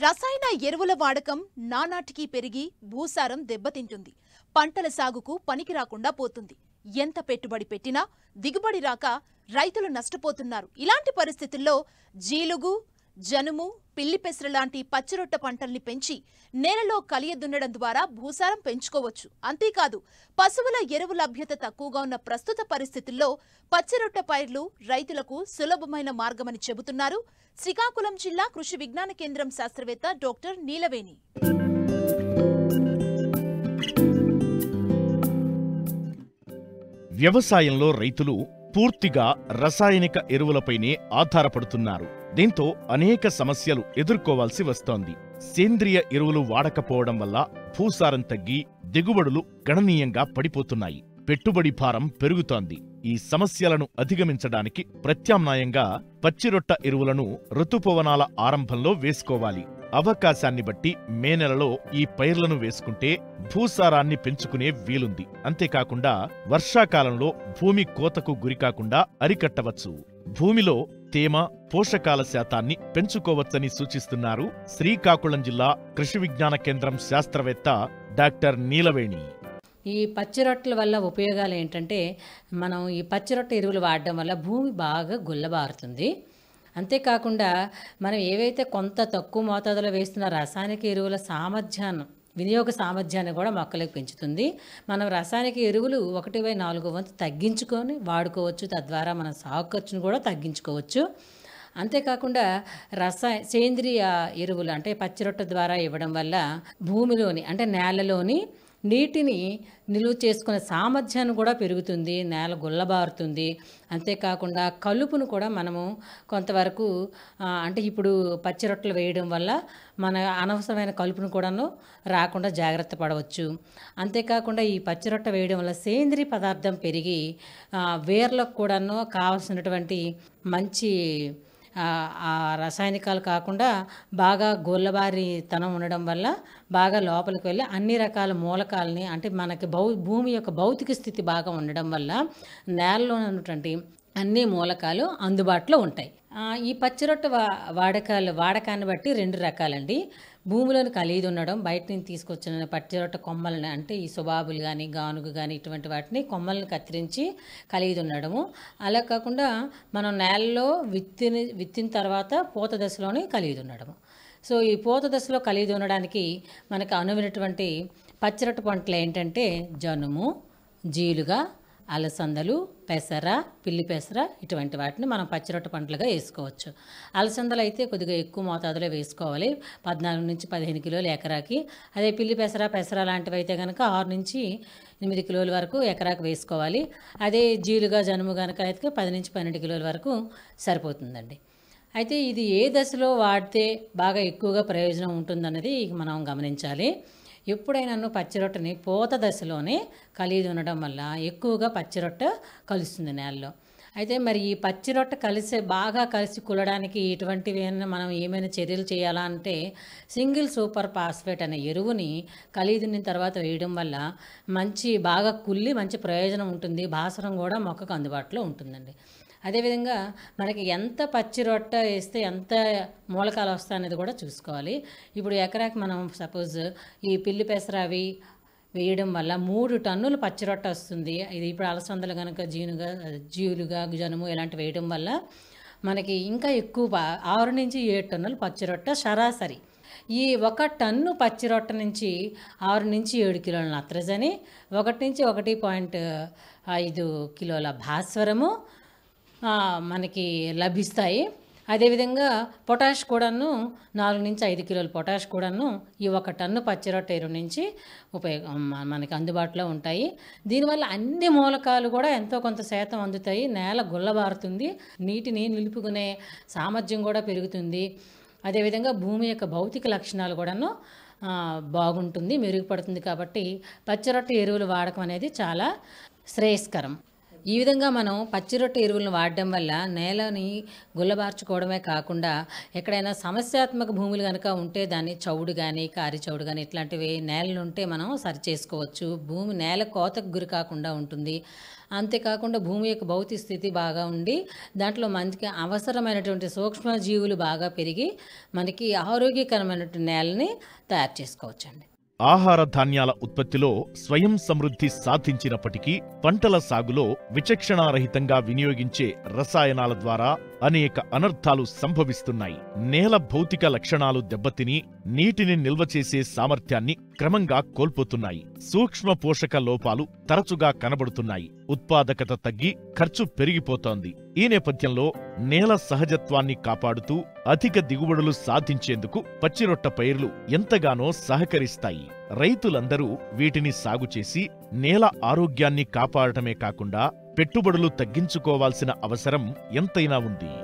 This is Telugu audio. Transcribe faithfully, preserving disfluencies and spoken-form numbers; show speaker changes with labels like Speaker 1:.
Speaker 1: రసాయన ఎరువుల వాడకం నానాటికి పెరిగి భూసారం దెబ్బతింటుంది. పంటల సాగుకు పనికి రాకుండా పోతుంది. ఎంత పెట్టుబడి పెట్టినా దిగుబడి రాక రైతులు నష్టపోతున్నారు. ఇలాంటి పరిస్థితుల్లో జీలుగు, జనుము, పిల్లి పెసర లాంటి పచ్చిరొట్ట పంటల్ని పెంచి నేలలో కలియ దున్నడం ద్వారా భూసారం పెంచుకోవచ్చు. అంతేకాదు, పశువుల ఎరువు లభ్యత తక్కువగా ఉన్న ప్రస్తుత పరిస్థితుల్లో పచ్చిరొట్ట పైర్లు రైతులకు సులభమైన మార్గమని చెబుతున్నారు శ్రీకాకుళం జిల్లా కృషి విజ్ఞాన కేంద్రం శాస్త్రవేత్త డాక్టర్ నీలవేణి.
Speaker 2: వ్యవసాయంలో రైతులు పూర్తిగా రసాయనిక ఎరువులపైనే ఆధారపడుతున్నారు. దీంతో అనేక సమస్యలు ఎదుర్కోవాల్సి వస్తోంది. సేంద్రియ ఎరువులు వాడకపోవడం వల్ల భూసారం తగ్గి దిగుబడులు గణనీయంగా పడిపోతున్నాయి. పెట్టుబడి భారం పెరుగుతోంది. ఈ సమస్యలను అధిగమించడానికి ప్రత్యామ్నాయంగా పచ్చిరొట్ట ఎరువులను ఋతుపవనాల ఆరంభంలో వేసుకోవాలి. అవకాశాన్ని బట్టి మే నెలలో ఈ పైర్లను వేసుకుంటే భూసారాన్ని పెంచుకునే వీలుంది. అంతేకాకుండా వర్షాకాలంలో భూమి కోతకు గురికాకుండా అరికట్టవచ్చు. భూమిలో తేమ, పోషకాల శాతాన్ని పెంచుకోవచ్చని సూచిస్తున్నారు శ్రీకాకుళం జిల్లా కృషి విజ్ఞాన కేంద్రం శాస్త్రవేత్త డాక్టర్ నీలవేణి.
Speaker 3: ఈ పచ్చిరొట్టల వల్ల ఉపయోగాలు ఏంటంటే, మనం ఈ పచ్చిరొట్ట ఎరువులు వాడడం వల్ల భూమి బాగా గుల్లబారుతుంది. అంతేకాకుండా మనం ఏవైతే కొంత తక్కువ మోతాదులో వేస్తున్న రాసాయనిక ఎరువుల సామర్థ్యాన్ని, వినియోగ సామర్థ్యాన్ని కూడా మొక్కలకు పెంచుతుంది. మనం రాసాయనిక ఎరువులు ఒకటి బై నాలుగు వంతు తగ్గించుకొని వాడుకోవచ్చు. తద్వారా మన సాగు ఖర్చును కూడా తగ్గించుకోవచ్చు. అంతేకాకుండా రసాయ సేంద్రియ ఎరువులు అంటే పచ్చిరొట్ట ద్వారా ఇవ్వడం వల్ల భూమిలోని అంటే నేలలోని నీటిని నిలువ చేసుకునే సామర్థ్యాన్ని కూడా పెరుగుతుంది. నేల గుల్లబారుతుంది. అంతేకాకుండా కలుపును కూడా మనము కొంతవరకు అంటే ఇప్పుడు పచ్చిరొట్టలు వేయడం వల్ల మన అనవసరమైన కలుపును కూడాను రాకుండా జాగ్రత్త పడవచ్చు. అంతేకాకుండా ఈ పచ్చిరొట్ట వేయడం వల్ల సేంద్రియ పదార్థం పెరిగి వేర్లకు కూడాను కావాల్సినటువంటి మంచి ఆ రసాయనికాలు కాకుండా బాగా గొల్లబారితనం ఉండడం వల్ల బాగా లోపలికి వెళ్ళి అన్ని రకాల మూలకాలని అంటే మనకి భౌ భూమి యొక్క భౌతిక స్థితి బాగా ఉండడం వల్ల నేలలో ఉన్నటువంటి అన్ని మూలకాలు అందుబాటులో ఉంటాయి. ఈ పచ్చిరొట్ట వా వాడకాలు వాడకాన్ని బట్టి రెండు రకాలండి. భూమిలోని కలిగి ఉండడం, బయట నుంచి తీసుకొచ్చిన పచ్చిరొట్ట కొమ్మలని అంటే ఈ సుబాబులు కానీ గానుగు కానీ ఇటువంటి వాటిని కొమ్మలను కత్తిరించి కలిగి ఉండడము. అలా కాకుండా మనం నేలలో విత్తిన విత్తిన తర్వాత పూత దశలోని కలిగి ఉండడము. సో ఈ పూత దశలో కలిగి ఉండడానికి మనకు అనువైనటువంటి పచ్చిరొట్ట పంటలు ఏంటంటే జనుము, జీలుగా, అలసందలు, పెసర, పిల్లి పెసర ఇటువంటి వాటిని మనం పచ్చిరొట్ట పంటలుగా వేసుకోవచ్చు. అలసందలు అయితే కొద్దిగా ఎక్కువ మోతాదులో వేసుకోవాలి, పద్నాలుగు నుంచి పదిహేను కిలోలు ఎకరాకి. అదే పిల్లి పెసర పెసర లాంటివి అయితే కనుక ఆరు నుంచి ఎనిమిది కిలోల వరకు ఎకరాకు వేసుకోవాలి. అదే జీలుగా జనుము కనుక అయితే పది నుంచి పన్నెండు కిలోల వరకు సరిపోతుందండి. అయితే ఇది ఏ దశలో వాడితే బాగా ఎక్కువగా ప్రయోజనం ఉంటుందన్నది మనం గమనించాలి. ఎప్పుడైనా పచ్చిరొట్టని పూత దశలోనే కలిగి ఉండడం వల్ల ఎక్కువగా పచ్చిరొట్ట కలుస్తుంది నేలలో. అయితే మరి ఈ పచ్చిరొట్ట కలిసి బాగా కలిసి కులడానికి ఇటువంటివి మనం ఏమైనా చర్యలు చేయాలా అంటే సింగిల్ సూపర్ ఫాస్ఫేట్ అనే ఎరువుని కలిగి దున్నిన తర్వాత వేయడం వల్ల మంచి బాగా కుళ్ళి మంచి ప్రయోజనం ఉంటుంది. భాస్వరం కూడా మొక్కకు అందుబాటులో ఉంటుందండి. అదేవిధంగా మనకి ఎంత పచ్చిరొట్ట వేస్తే ఎంత మూలకాలు వస్తాయనేది కూడా చూసుకోవాలి. ఇప్పుడు ఎకరాకి మనం సపోజ్ ఈ పిల్లి పెసర అవి వేయడం వల్ల మూడు టన్నులు పచ్చిరొట్ట వస్తుంది. ఇది ఇప్పుడు అలసందలు కనుక జీనుగా జీలుగా జనుము ఇలాంటి వేయడం వల్ల మనకి ఇంకా ఎక్కువ ఆరు నుంచి ఏడు టన్నులు పచ్చిరొట్ట సరాసరి. ఈ ఒక టన్ను పచ్చిరొట్ట నుంచి ఆరు నుంచి ఏడు కిలోల నత్రజని, ఒకటి నుంచి ఒకటి పాయింట్ ఐదు కిలోల భాస్వరము మనకి లభిస్తాయి. అదేవిధంగా పొటాష్ కూడాను నాలుగు నుంచి ఐదు కిలోల పొటాష్ కూడాను ఈ ఒక టన్ను పచ్చిరొట్ట ఎరువు నుంచి ఉపయోగం మనకి అందుబాటులో ఉంటాయి. దీనివల్ల అన్ని మూలకాలు కూడా ఎంతో కొంత శాతం అందుతాయి. నేల గుల్లబారుతుంది, నీటిని నిలుపుకునే సామర్థ్యం కూడా పెరుగుతుంది. అదేవిధంగా భూమి యొక్క భౌతిక లక్షణాలు కూడాను బాగుంటుంది, మెరుగుపడుతుంది. కాబట్టి పచ్చిరొట్ట ఎరువులు వాడకం అనేది చాలా శ్రేయస్కరం. ఈ విధంగా మనం పచ్చి రొట్టె ఎరువులను వాడడం వల్ల నేలని గుల్లబార్చుకోవడమే కాకుండా ఎక్కడైనా సమస్యాత్మక భూములు కనుక ఉంటే దాన్ని చౌడు కానీ కారి చౌడు కానీ ఇట్లాంటివి నేలలు ఉంటే మనం సరి చేసుకోవచ్చు. భూమి నేల కోతకు గురి కాకుండా ఉంటుంది. అంతేకాకుండా భూమి యొక్క భౌతిక స్థితి బాగా ఉండి దాంట్లో మనకి అవసరమైనటువంటి సూక్ష్మజీవులు బాగా పెరిగి మనకి ఆరోగ్యకరమైనటువంటి నేలని తయారు చేసుకోవచ్చండి.
Speaker 2: ఆహార ధాన్యాల ఉత్పత్తిలో స్వయం సమృద్ధి సాధించినప్పటికీ పంటల సాగులో విచక్షణారహితంగా వినియోగించే రసాయనాల ద్వారా అనేక అనర్థాలు సంభవిస్తున్నాయి. నేల భౌతిక లక్షణాలు దెబ్బతిని నీటిని నిల్వ చేసే సామర్థ్యాన్ని క్రమంగా కోల్పోతున్నాయి. సూక్ష్మ పోషక లోపాలు తరచుగా కనబడుతున్నాయి. ఉత్పాదకత తగ్గి ఖర్చు పెరిగిపోతోంది. ఈ నేపథ్యంలో నేల సహజత్వాన్ని కాపాడుతూ అధిక దిగుబడులు సాధించేందుకు పచ్చిరొట్ట పైర్లు ఎంతగానో సహకరిస్తాయి. రైతులందరూ వీటిని సాగు చేసి నేల ఆరోగ్యాన్ని కాపాడటమే కాకుండా పెట్టుబడులు తగ్గించుకోవాల్సిన అవసరం ఎంతైనా ఉంది.